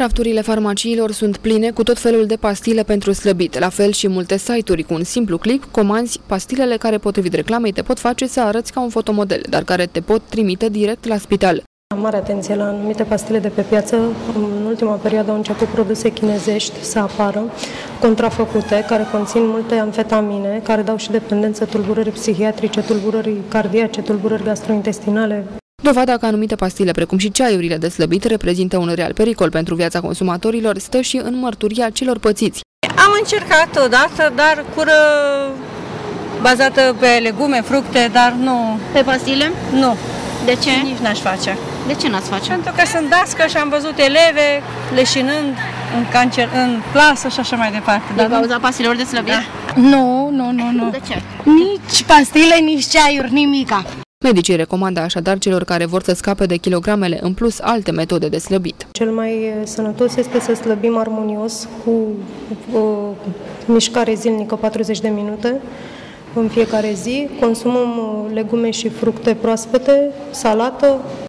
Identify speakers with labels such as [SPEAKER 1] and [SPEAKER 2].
[SPEAKER 1] Rafturile farmaciilor sunt pline cu tot felul de pastile pentru slăbit, la fel și multe site-uri. Cu un simplu click comanzi pastilele care, potrivit reclamei, te pot face să arăți ca un fotomodel, dar care te pot trimite direct la spital.
[SPEAKER 2] Am mare atenție la anumite pastile de pe piață. În ultima perioadă au început produse chinezești să apară, contrafăcute, care conțin multe amfetamine, care dau și dependență, tulburări psihiatrice, tulburări cardiace, tulburări gastrointestinale.
[SPEAKER 1] Dovada că anumite pastile, precum și ceaiurile de slăbit, reprezintă un real pericol pentru viața consumatorilor, stă și în mărturia celor pățiți.
[SPEAKER 3] Am încercat odată, dar cură bazată pe legume, fructe, dar nu...
[SPEAKER 4] Pe pastile?
[SPEAKER 3] Nu.
[SPEAKER 4] De ce?
[SPEAKER 3] Nici n-aș face.
[SPEAKER 4] De ce n-ați face?
[SPEAKER 3] Pentru că sunt dască și am văzut eleve leșinând în clasă și așa mai departe.
[SPEAKER 4] Din cauza pastilelor de slăbit?
[SPEAKER 3] Da.
[SPEAKER 4] Nu. De ce?
[SPEAKER 5] Nici pastile, nici ceaiuri, nimica.
[SPEAKER 1] Medicii recomandă așadar celor care vor să scape de kilogramele în plus alte metode de slăbit.
[SPEAKER 2] Cel mai sănătos este să slăbim armonios cu mișcare zilnică 40 de minute în fiecare zi. Consumăm legume și fructe proaspete, salată,